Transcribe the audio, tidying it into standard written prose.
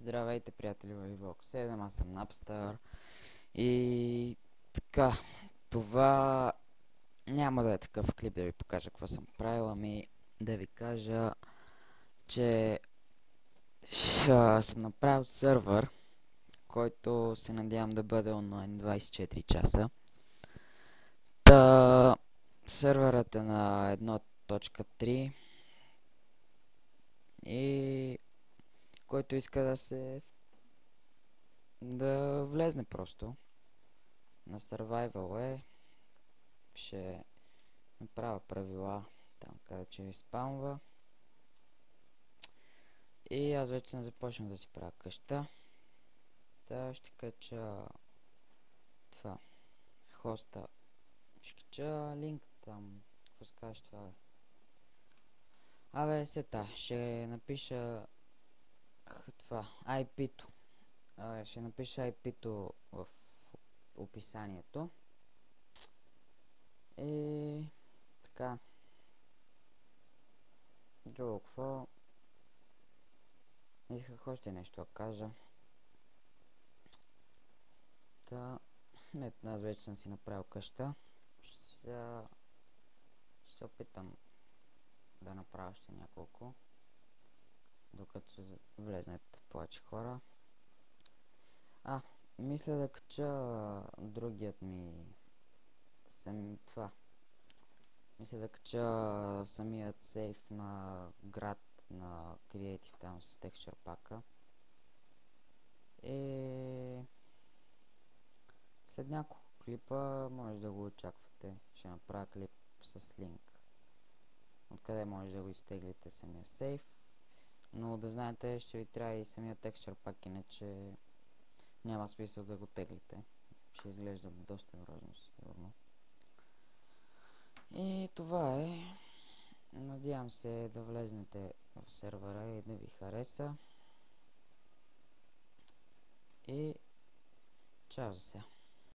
Здравейте, приятели, Валибок 7, аз съм Napster. И така, това няма да е такъв клип да ви покажа какво съм правил, ами да ви кажа, че съм направил сървър, който се надявам да бъде онлайн 24 часа. Сървърът е на 1.3 и който иска да влезне просто на Survival ще направя правила там, където ще ви спамва. И аз вече съм започнал да си правя къща. Ще кача това хоста, ще кача линк там, какво се казва това, ще напиша това IP-то. Ще напиша IP-то в описанието. И така. Друго какво? Исках още нещо да кажа. Аз вече съм си направил къща. Ще се опитам да направя още няколко, докато влезнат повече хора. Мисля да кача другият ми Мисля да кача самият сейф на град на Creative там с текстчър пака. И след няколко клипа може да го очаквате. Ще направя клип с линк, откъде може да го изтеглите самия сейф. Но да знаете, ще ви трябва и самия текстчър пак, иначе няма смисъл да го теглите. Ще изглежда доста грозно, сигурно. И това е. Надявам се да влезнете в сервера и да ви хареса. И чао за сега.